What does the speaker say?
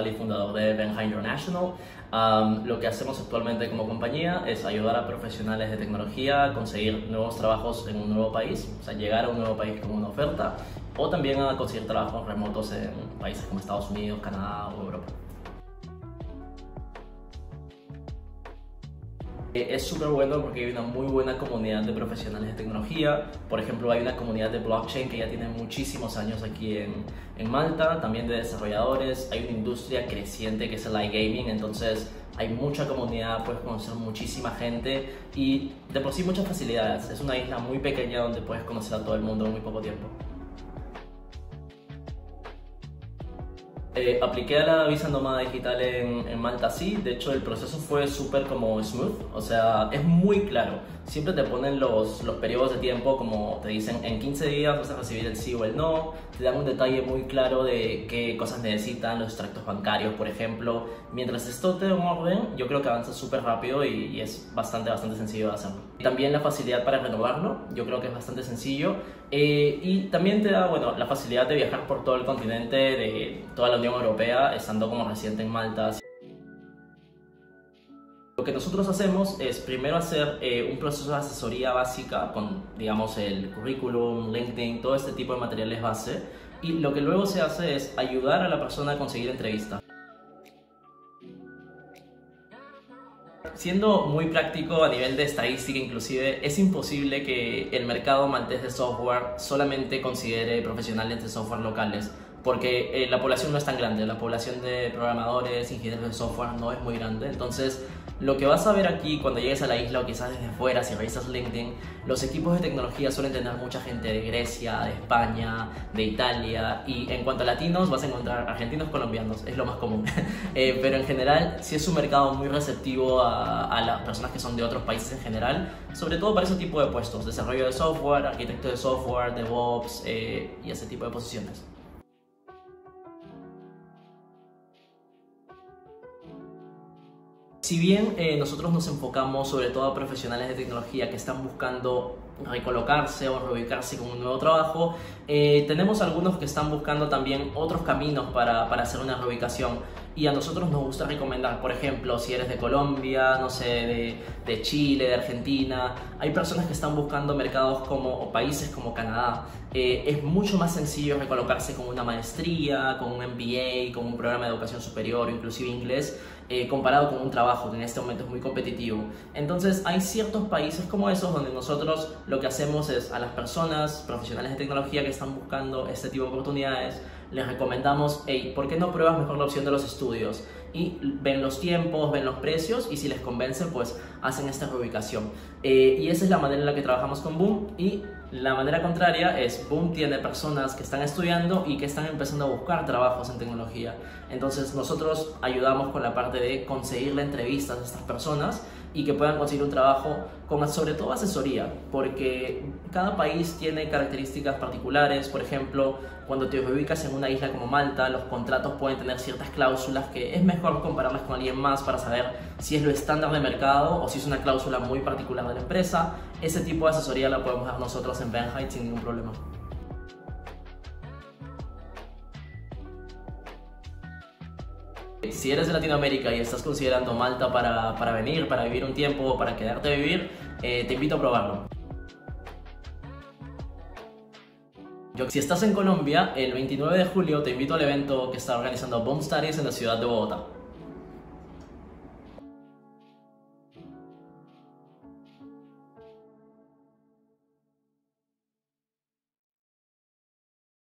y fundador de Benja International. Lo que hacemos actualmente como compañía es ayudar a profesionales de tecnología a conseguir nuevos trabajos en un nuevo país, o sea, llegar a un nuevo país con una oferta, o también a conseguir trabajos remotos en países como Estados Unidos, Canadá o Europa. Es súper bueno porque hay una muy buena comunidad de profesionales de tecnología. Por ejemplo, hay una comunidad de blockchain que ya tiene muchísimos años aquí en Malta, también de desarrolladores. Hay una industria creciente que es el iGaming, entonces hay mucha comunidad, puedes conocer muchísima gente y de por sí muchas facilidades. Es una isla muy pequeña donde puedes conocer a todo el mundo en muy poco tiempo. Apliqué a la visa nómada digital en Malta, sí. De hecho, el proceso fue súper como smooth, o sea, es muy claro. Siempre te ponen los periodos de tiempo, como te dicen, en 15 días vas a recibir el sí o el no. Te dan un detalle muy claro de qué cosas necesitan, los extractos bancarios, por ejemplo. Mientras esto te en orden, yo creo que avanza súper rápido y es bastante sencillo de hacerlo. También la facilidad para renovarlo, yo creo que es bastante sencillo. Y también te da, bueno, la facilidad de viajar por todo el continente, de toda la Unión Europea, estando como residente en Malta. Lo que nosotros hacemos es primero hacer un proceso de asesoría básica con, digamos, el currículum, LinkedIn, todo este tipo de materiales base, y lo que luego se hace es ayudar a la persona a conseguir entrevista. Siendo muy práctico a nivel de estadística inclusive, es imposible que el mercado maltés de software solamente considere profesionales de software locales, porque la población no es tan grande, la población de programadores, ingenieros de software no es muy grande. Entonces, lo que vas a ver aquí cuando llegues a la isla o quizás desde fuera, si revisas LinkedIn, los equipos de tecnología suelen tener mucha gente de Grecia, de España, de Italia, y en cuanto a latinos vas a encontrar argentinos, colombianos, es lo más común. Pero en general sí es un mercado muy receptivo a las personas que son de otros países en general, sobre todo para ese tipo de puestos, desarrollo de software, arquitecto de software, DevOps y ese tipo de posiciones. Si bien nosotros nos enfocamos sobre todo a profesionales de tecnología que están buscando recolocarse o reubicarse con un nuevo trabajo, tenemos algunos que están buscando también otros caminos para hacer una reubicación, y a nosotros nos gusta recomendar, por ejemplo, si eres de Colombia, no sé, de Chile, de Argentina, hay personas que están buscando mercados o países como Canadá. Es mucho más sencillo recolocarse con una maestría, con un MBA, con un programa de educación superior, inclusive inglés, comparado con un trabajo que en este momento es muy competitivo. Entonces hay ciertos países como esos donde nosotros lo que hacemos es a las personas profesionales de tecnología que están buscando este tipo de oportunidades, les recomendamos, hey, ¿por qué no pruebas mejor la opción de los estudios? Y ven los tiempos, ven los precios, y si les convence, pues hacen esta reubicación. Y esa es la manera en la que trabajamos con Boom. Y la manera contraria es, Boom tiene personas que están estudiando y que están empezando a buscar trabajos en tecnología. Entonces nosotros ayudamos con la parte de conseguirle entrevistas a estas personas y que puedan conseguir un trabajo con sobre todo asesoría, porque cada país tiene características particulares. Por ejemplo, cuando te ubicas en una isla como Malta, los contratos pueden tener ciertas cláusulas que es mejor compararlas con alguien más para saber si es lo estándar de mercado o si es una cláusula muy particular de la empresa. Ese tipo de asesoría la podemos dar nosotros en Benja sin ningún problema. Si eres de Latinoamérica y estás considerando Malta para venir, para vivir un tiempo o para quedarte a vivir, te invito a probarlo. Si estás en Colombia, el 29 de julio te invito al evento que está organizando Boom Studies en la ciudad de Bogotá.